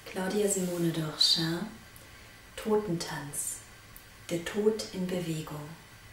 Claudia Simone Dorchin, Totentanz, der Tod in Bewegung.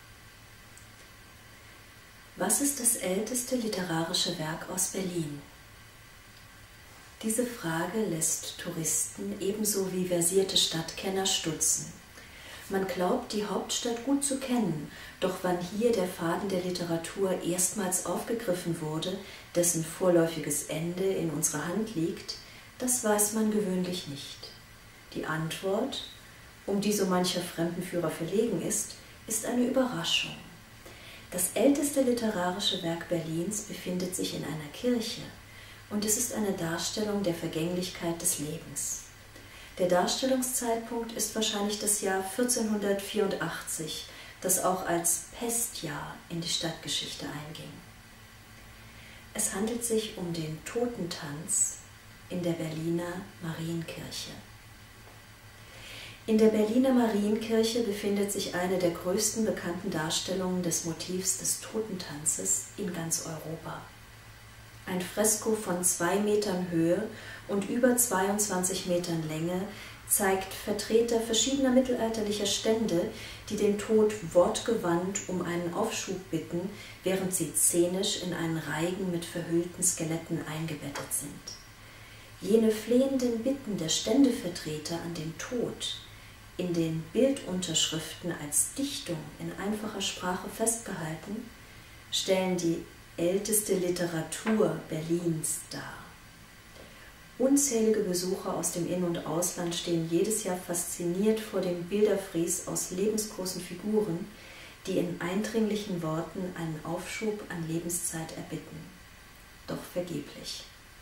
Was ist das älteste literarische Werk aus Berlin? Diese Frage lässt Touristen ebenso wie versierte Stadtkenner stutzen. Man glaubt, die Hauptstadt gut zu kennen, doch wann hier der Faden der Literatur erstmals aufgegriffen wurde, dessen vorläufiges Ende in unserer Hand liegt, das weiß man gewöhnlich nicht. Die Antwort, um die so mancher Fremdenführer verlegen ist eine Überraschung. Das älteste literarische Werk Berlins befindet sich in einer Kirche und es ist eine Darstellung der Vergänglichkeit des Lebens. Der Darstellungszeitpunkt ist wahrscheinlich das Jahr 1484, das auch als Pestjahr in die Stadtgeschichte einging. Es handelt sich um den Totentanz in der Berliner Marienkirche. In der Berliner Marienkirche befindet sich eine der größten bekannten Darstellungen des Motivs des Totentanzes in ganz Europa. Ein Fresko von 2 Metern Höhe und über 22 Metern Länge zeigt Vertreter verschiedener mittelalterlicher Stände, die den Tod wortgewandt um einen Aufschub bitten, während sie szenisch in einen Reigen mit verhüllten Skeletten eingebettet sind. Jene flehenden Bitten der Ständevertreter an den Tod, in den Bildunterschriften als Dichtung in einfacher Sprache festgehalten, stellen die älteste Literatur Berlins dar. Unzählige Besucher aus dem In- und Ausland stehen jedes Jahr fasziniert vor dem Bilderfries aus lebensgroßen Figuren, die in eindringlichen Worten einen Aufschub an Lebenszeit erbitten. Doch vergeblich.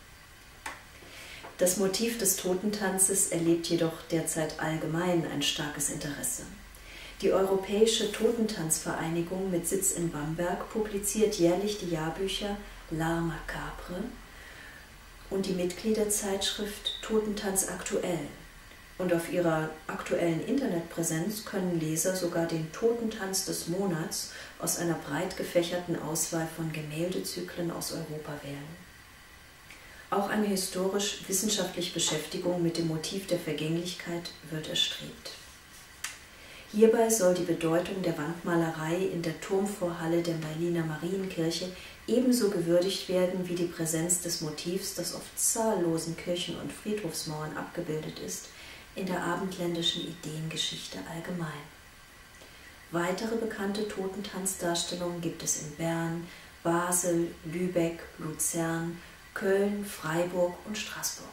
Das Motiv des Totentanzes erlebt jedoch derzeit allgemein ein starkes Interesse. Die Europäische Totentanzvereinigung mit Sitz in Bamberg publiziert jährlich die Jahrbücher L'Art Macabre und die Mitgliederzeitschrift Totentanz aktuell. Und auf ihrer aktuellen Internetpräsenz können Leser sogar den Totentanz des Monats aus einer breit gefächerten Auswahl von Gemäldezyklen aus Europa wählen. Auch eine historisch-wissenschaftliche Beschäftigung mit dem Motiv der Vergänglichkeit wird erstrebt. Hierbei soll die Bedeutung der Wandmalerei in der Turmvorhalle der Berliner Marienkirche ebenso gewürdigt werden wie die Präsenz des Motivs, das auf zahllosen Kirchen- und Friedhofsmauern abgebildet ist, in der abendländischen Ideengeschichte allgemein. Weitere bekannte Totentanzdarstellungen gibt es in Bern, Basel, Lübeck, Luzern, Köln, Freiburg und Straßburg.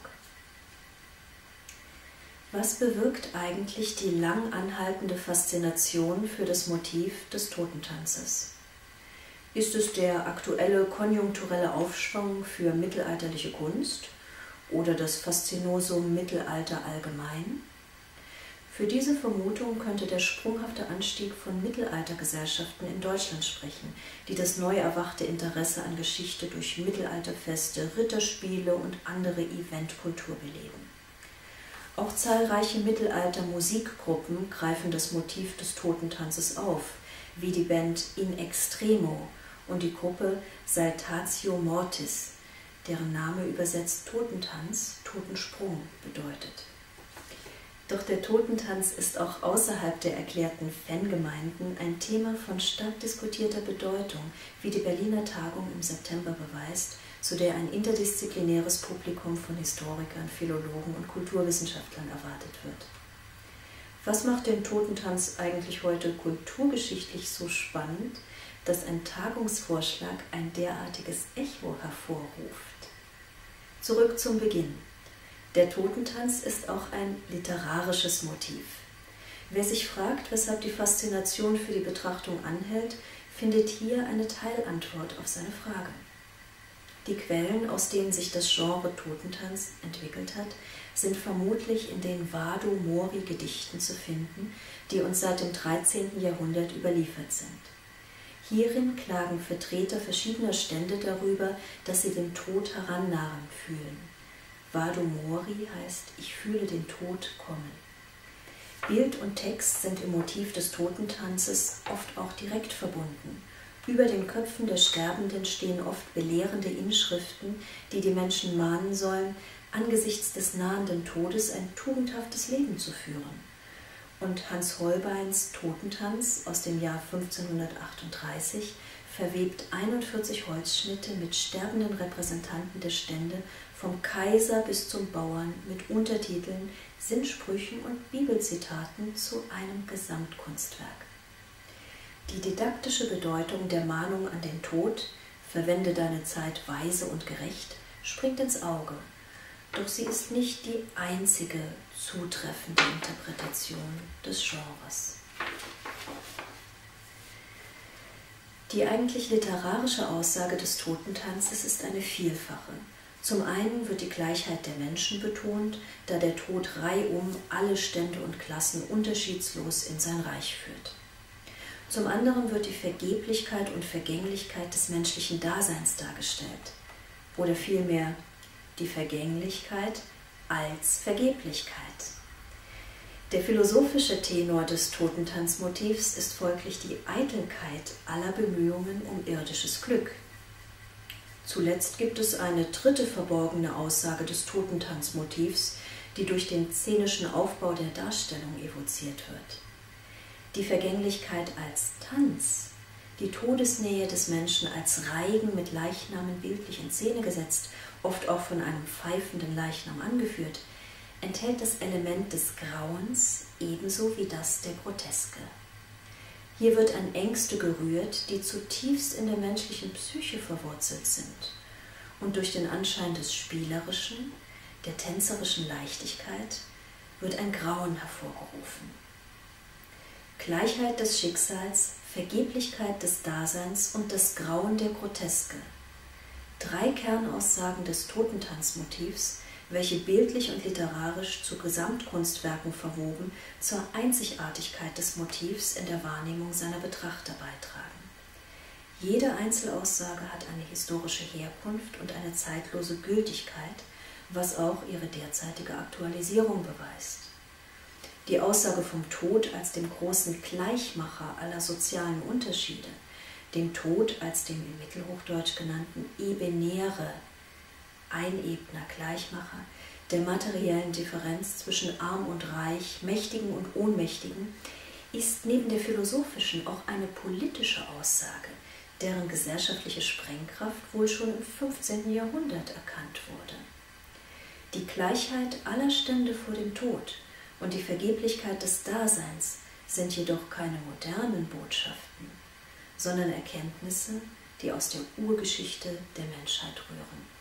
Was bewirkt eigentlich die lang anhaltende Faszination für das Motiv des Totentanzes? Ist es der aktuelle konjunkturelle Aufschwung für mittelalterliche Kunst oder das Faszinosum Mittelalter allgemein? Für diese Vermutung könnte der sprunghafte Anstieg von Mittelaltergesellschaften in Deutschland sprechen, die das neu erwachte Interesse an Geschichte durch Mittelalterfeste, Ritterspiele und andere Eventkultur beleben. Auch zahlreiche Mittelalter-Musikgruppen greifen das Motiv des Totentanzes auf, wie die Band In Extremo und die Gruppe Saltatio Mortis, deren Name übersetzt Totentanz, Totensprung bedeutet. Doch der Totentanz ist auch außerhalb der erklärten Fangemeinden ein Thema von stark diskutierter Bedeutung, wie die Berliner Tagung im September beweist, zu der ein interdisziplinäres Publikum von Historikern, Philologen und Kulturwissenschaftlern erwartet wird. Was macht den Totentanz eigentlich heute kulturgeschichtlich so spannend, dass ein Tagungsvorschlag ein derartiges Echo hervorruft? Zurück zum Beginn. Der Totentanz ist auch ein literarisches Motiv. Wer sich fragt, weshalb die Faszination für die Betrachtung anhält, findet hier eine Teilantwort auf seine Frage. Die Quellen, aus denen sich das Genre Totentanz entwickelt hat, sind vermutlich in den Vado-Mori-Gedichten zu finden, die uns seit dem 13. Jahrhundert überliefert sind. Hierin klagen Vertreter verschiedener Stände darüber, dass sie den Tod herannahen fühlen. Vado Mori heißt, ich fühle den Tod kommen. Bild und Text sind im Motiv des Totentanzes oft auch direkt verbunden. Über den Köpfen der Sterbenden stehen oft belehrende Inschriften, die die Menschen mahnen sollen, angesichts des nahenden Todes ein tugendhaftes Leben zu führen. Und Hans Holbeins Totentanz aus dem Jahr 1538 verwebt 41 Holzschnitte mit sterbenden Repräsentanten der Stände vom Kaiser bis zum Bauern mit Untertiteln, Sinnsprüchen und Bibelzitaten zu einem Gesamtkunstwerk. Die didaktische Bedeutung der Mahnung an den Tod, verwende deine Zeit weise und gerecht, springt ins Auge, doch sie ist nicht die einzige zutreffende Interpretation des Genres. Die eigentlich literarische Aussage des Totentanzes ist eine vielfache. Zum einen wird die Gleichheit der Menschen betont, da der Tod reihum alle Stände und Klassen unterschiedslos in sein Reich führt. Zum anderen wird die Vergeblichkeit und Vergänglichkeit des menschlichen Daseins dargestellt, oder vielmehr die Vergänglichkeit als Vergeblichkeit. Der philosophische Tenor des Totentanzmotivs ist folglich die Eitelkeit aller Bemühungen um irdisches Glück. Zuletzt gibt es eine dritte verborgene Aussage des Totentanzmotivs, die durch den szenischen Aufbau der Darstellung evoziert wird. Die Vergänglichkeit als Tanz, die Todesnähe des Menschen als Reigen mit Leichnamen bildlich in Szene gesetzt, oft auch von einem pfeifenden Leichnam angeführt, enthält das Element des Grauens ebenso wie das der Groteske. Hier wird an Ängste gerührt, die zutiefst in der menschlichen Psyche verwurzelt sind und durch den Anschein des Spielerischen, der tänzerischen Leichtigkeit, wird ein Grauen hervorgerufen. Gleichheit des Schicksals, Vergeblichkeit des Daseins und das Grauen der Groteske. 3 Kernaussagen des Totentanzmotivs, welche bildlich und literarisch zu Gesamtkunstwerken verwoben zur Einzigartigkeit des Motivs in der Wahrnehmung seiner Betrachter beitragen. Jede Einzelaussage hat eine historische Herkunft und eine zeitlose Gültigkeit, was auch ihre derzeitige Aktualisierung beweist. Die Aussage vom Tod als dem großen Gleichmacher aller sozialen Unterschiede, dem Tod als dem im Mittelhochdeutsch genannten Ebenere, Einebner Gleichmacher, der materiellen Differenz zwischen Arm und Reich, Mächtigen und Ohnmächtigen, ist neben der philosophischen auch eine politische Aussage, deren gesellschaftliche Sprengkraft wohl schon im 15. Jahrhundert erkannt wurde. Die Gleichheit aller Stände vor dem Tod und die Vergeblichkeit des Daseins sind jedoch keine modernen Botschaften, sondern Erkenntnisse, die aus der Urgeschichte der Menschheit rühren.